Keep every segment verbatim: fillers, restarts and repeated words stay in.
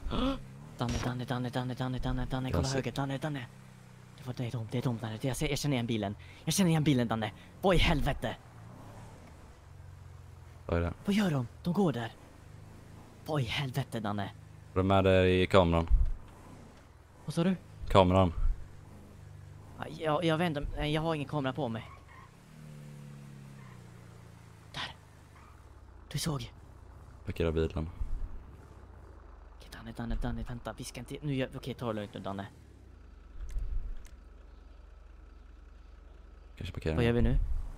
Danne, Danne, Danne, Danne, Danne, Danne, Danne, kolla höger, Danne, Danne. Det var det är tomt, det är tomt, Danne. Jag, ser, jag känner igen bilen. Jag känner igen bilen, Danne. Vad i helvete? Vad är det? Vad gör de? De går där. Vad i helvete, Danne? De är där i kameran. Vad sa du? Kameran. Jag, jag vet inte, jag har ingen kamera på mig. Där. Du såg. Parkera bilen. Okej, Danne, Danne, Danne, vänta. Vi ska inte... Nu gör... Okej, ta det lugnt nu, Danne. Kanske parkera. Vad gör vi nu?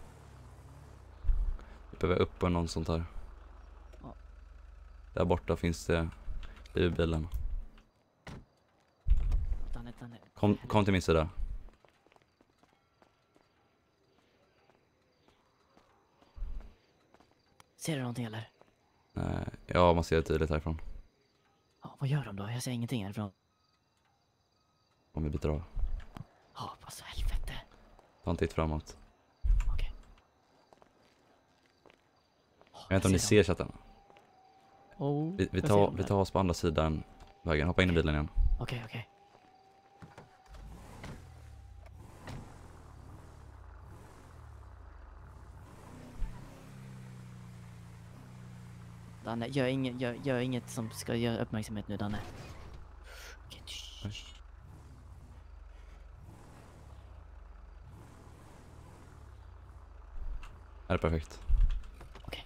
Vi behöver upp på någon sånt här. Ja. Där borta finns det i bilen. Danne, Danne. Kom, kom till min sida. Ser du någonting eller? Nej, ja, man ser det tydligt härifrån. Ja, vad gör de då? Jag ser ingenting härifrån. Om vi byter av. Ja, vad så helvete. Ta en titt framåt. Okej. Oh, Jag vet inte om ni ser chatten. Oh, Vi, vi, jag ser tar, dem vi där. tar oss på andra sidan vägen. Hoppa in i bilen igen. Okej, okej. Danne, gör inget, gör, gör inget som ska göra uppmärksamhet nu, Danne. Okej, tysch. Oj. Är det perfekt? Okej.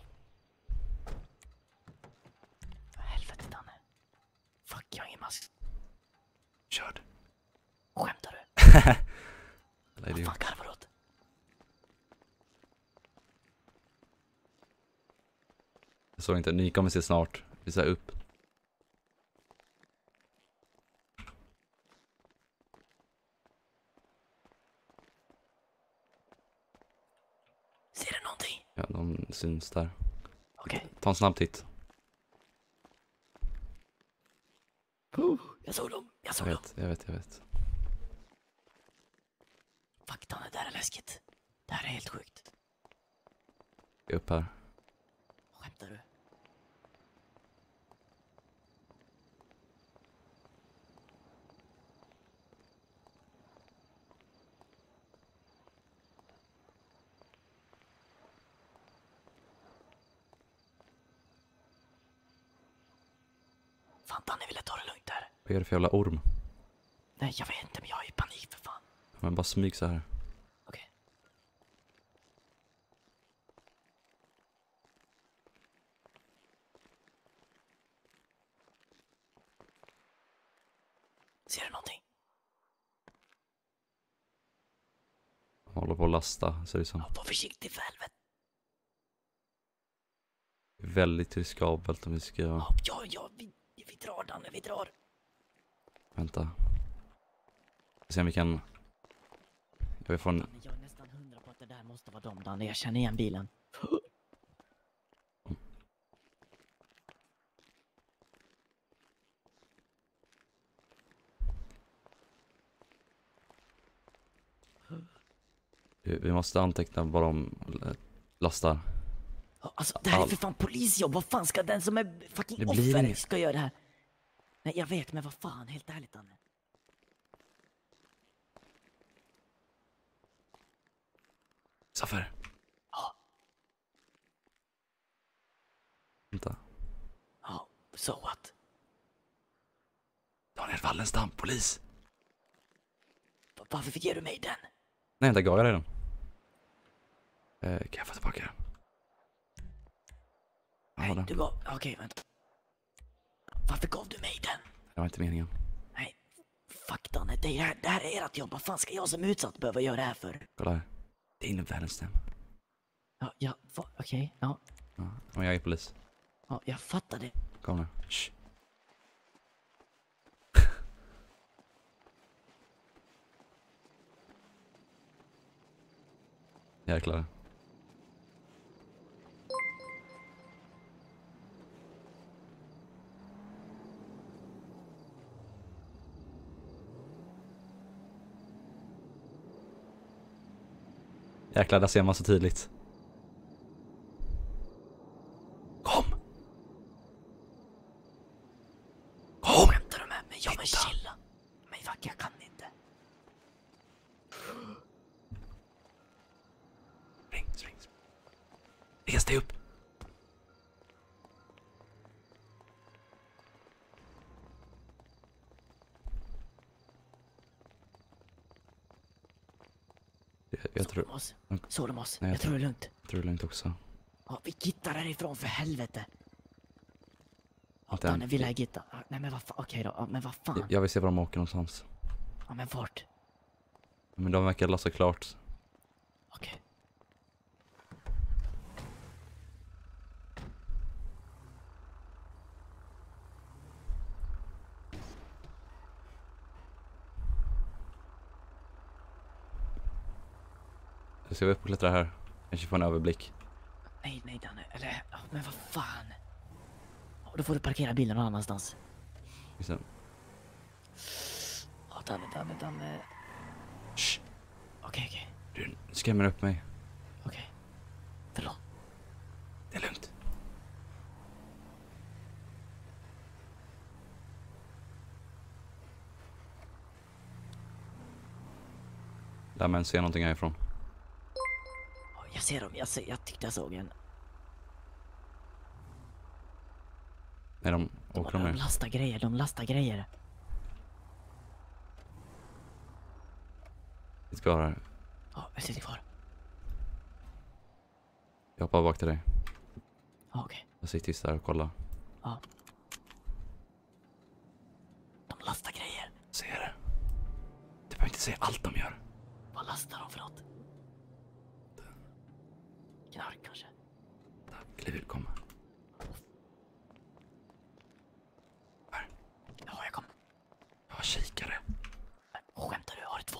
Vad helvete, Danne. Fuck, jag har ingen mask. Körd. Skämtar du? Eller är Vad det fan garvar du åt? Jag såg inte. Ni kommer se snart. Vi ser upp. Ser du någonting? Ja, de syns där. Okej. Ta en snabb titt. Oh, jag såg dem. Jag Jag såg dem. vet, jag vet, jag vet. Fuck, Danne, det här är läskigt. Det här är helt sjukt. Jag är upp här. Skämtar du? Fan, Danne, vill jag ta det lugnt där? Vad är det för jävla orm? Nej, jag vet inte, men jag är i panik för fan. Men bara smyg så här. Okej. Ser du någonting? Håller på att lasta, ser det som. Ja, var försiktig för helvete. Väldigt riskabelt om vi ska... Ja, ja, ja vi, vi drar, Danne, vi drar. Vänta. Se om vi kan... Jag vill få en... Danne, jag är nästan hundra på att det där måste vara dem, Danne. Jag känner igen bilen. Vi vi måste anteckna vad de lastar. Ja, alltså, det här är för fan polisjobb. Vad fan ska den som är Det fucking blir offer inget. ska göra det här? Nej, jag vet, men vad fan, helt ärligt, Danne. Saffer. Ja. Vänta. Ja, so what? Daniel Wallenstam, polis. Va- Varför ger du mig den? Nej, där gav jag dig den. Eh, kan jag få tillbaka den? Ja, Nej, den. du gav... Okej, vänta. Varför gav du mig den? Det var inte meningen. Nej, fuck, Danne. Det här, det här är ert jobb. Vad fan ska jag som utsatt behöva göra det här för? Kolla här. Det är inne Wallenstam. Ja, ja, va- okej, ja. Ja, men jag är polis. Ja, jag fattar det. Kom nu. Shh. Jäklar. Jäklar, där ser man så tydligt. Kom! Kom! men chilla. Men fuck, jag kan inte. Ring, ring. Res dig upp. Jag, jag tror... Solemos. Solemos. Nej, jag Jag tror det är lugnt. Jag tror det är lugnt också. Ja, vi gittar härifrån för helvete. Ja, Inte än. Danne, vill jag gitta? Ja, nej men vad fan, okej då. Ja, men vad fan. Jag, jag vill se var de åker någonstans. Ja, men vart? Men de verkar lassa klart. Okej. Jag ska upp och klättra här. Kanske få en överblick. Nej, nej Danne. Eller, ja, men vad fan. Ja, då får du parkera bilen någon annanstans. Liksom. Ja, Danne, Danne, Danne. Shh. Okej, okej. Du skrämmer upp mig. Okej. Förlåt. Det är lugnt. Där men ser någonting härifrån. Ja, jag ser dem. Jag, ser, jag tyckte jag såg en. Nej, de åker de De ner. lastar grejer. De lastar grejer. Vi ska vara här. Ja, jag sitter kvar. Jag hoppar bak till dig. Ja, okej. Jag sitter just där och kollar. Ja. De lastar grejer. Ser det. Du behöver inte säga allt de gör. Vad lastar de för något? Knark kanske? Kliv ut, kom. Här. Ja, jag kom. Jag har kikare. Skämtar du? Har du två?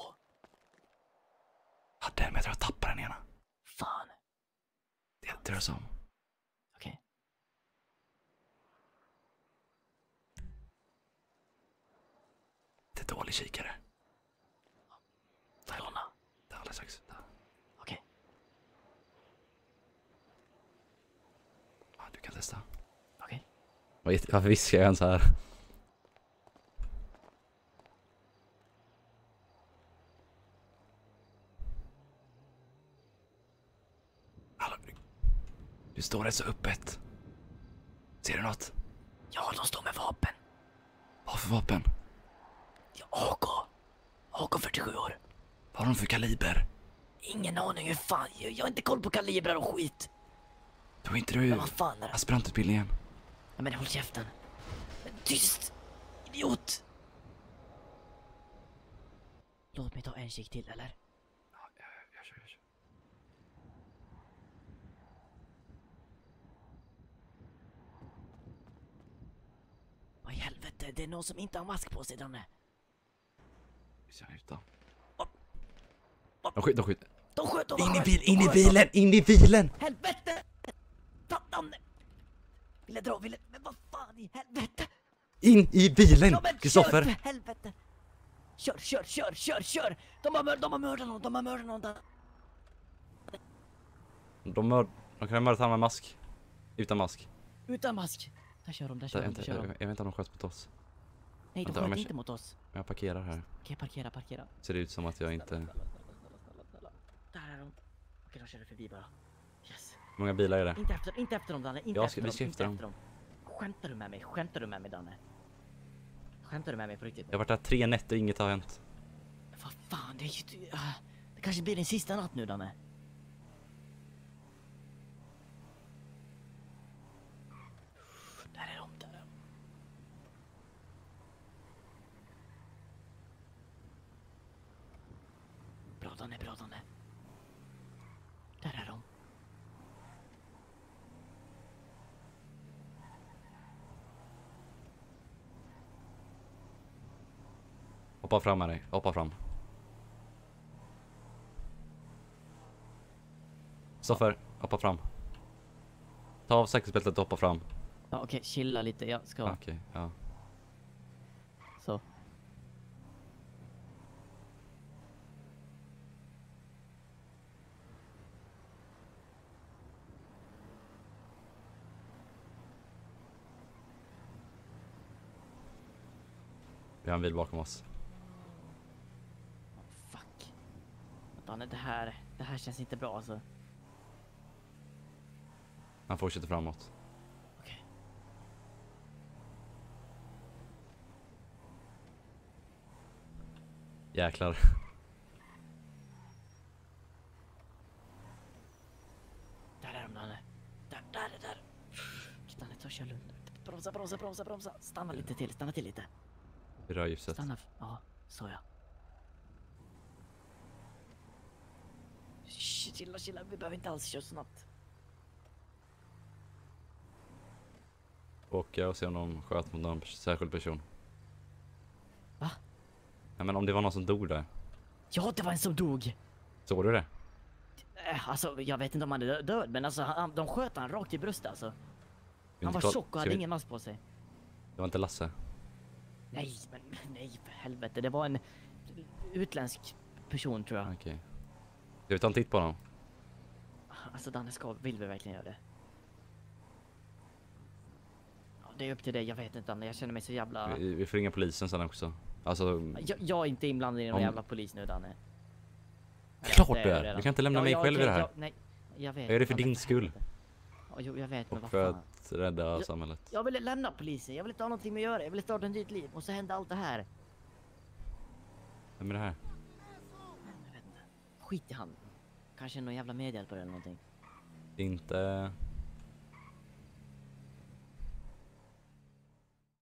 Hade en, men jag tror jag tappade den ena. Fan. Det tror jag som. Okej. Det är dålig kikare. Får jag låna? Det är alldeles strax. Okej. Ja, du kan testa. Okej. Varför viskar jag ens här? Hallå, du står rätt så öppet. Ser du något? Ja, de står med vapen. Vad för vapen? Ja, A K. A K fyrtiosju år. Vad har de för kaliber? Ingen aning hur fan. Jag, jag har inte koll på kalibrar och skit. Tror inte du Men vad fan är det? aspirantutbildningen? Ja, men håll käften. Men tyst! Idiot! Låt mig ta en kik till, eller? Ja, jag, jag kör, jag kör. Vad i helvete? Det är någon som inte har mask på sig, Danne. Vi ser här ute. Upp. De skjuter, de skjuter. De sköt, de In i sköt, bil, de in i sköt. bilen, in i bilen! Helvete! Ta, Danne! Ville dra, ville... Men vad fan i helvete? In i bilen! Ja, men kör Kristoffer! för helvete! Kör, kör, kör, kör, kör! De har mördat, de har mördat någon, de har mördat någon där. De, mör, de kan ha mördat han med mask. Utan mask. Utan mask. Där kör de, där kör Jag, de, inte, där kör jag, de. jag vet inte om de sköt mot oss. Nej, de vänta, om sköt jag- inte mot oss. Jag parkerar här. Okej, parkera, parkera. Ser det ut som att jag inte... Där är de. Okej, de körde förbi bara. Yes. Hur många bilar är det? Inte efter, inte efter dem, Danne. Inte Jag efter ska- vi dem, ska inte efter dem. efter dem. Skämtar du med mig? Skämtar du med mig, Danne? Skämtar du med mig på riktigt? Jag har varit här tre nätter, inget har hänt. Men vad fan, det är ju... Uh, det kanske blir din sista natt nu, Danne. Där är de, där är de. Bra, Danne, bra, Danne. Där är de. Hoppa fram med dig, hoppa fram. Stoffer, hoppa fram. Ta av säkerhetsbältet och hoppa fram. Ja, okej, chilla lite. Jag ska... Okej, ja. Så. Vi har en bil bakom oss. Fuck. Danne, det här, det här känns inte bra alltså. Han fortsätter framåt. Okej. Jäklar. Där är de, Danne. Där, där, där. Danne, ta och kör lugnt. Bromsa, bromsa, bromsa, bromsa. Stanna lite till, stanna till lite. Vi rör ljuset. Stanna, ja, så ja. Chilla, chilla, vi behöver inte alls köra snabbt. Åka och se om de sköt mot någon särskild person. Va? Nej, men om det var någon som dog där. Ja, det var en som dog. Såg du det? Äh, alltså, jag vet inte om han är död, men alltså, han, de sköt han rakt i bröstet alltså. Han var koll- tjock och Ska hade vi- ingen mask på sig. Det var inte Lasse. Nej, men nej för helvete. Det var en utländsk person tror jag. Okej. Ska vi ta en titt på dem? Alltså Danne, ska, vill vi verkligen göra det? Ja, det är upp till dig, jag vet inte Danne. Jag känner mig så jävla... Vi, vi får ringa polisen sen också. Alltså, Jag, jag är inte inblandad i någon Om- jävla polis nu Danne. klart det du är jag är. redan. Du kan inte lämna Ja, mig ja, själv i okej, det här. ja, nej, jag vet. Jag gör det för Danne, din skull. helvete. Ja, jo, jag vet, men Och vad för fan. att rädda Jag- samhället. Jag ville lämna polisen, jag ville inte ha någonting med att göra. Jag ville starta ett nytt liv och så hände allt det här. Vem är det här? Jag vet inte. Skit i han. Kanske någon jävla medhjälpare eller någonting. Det är inte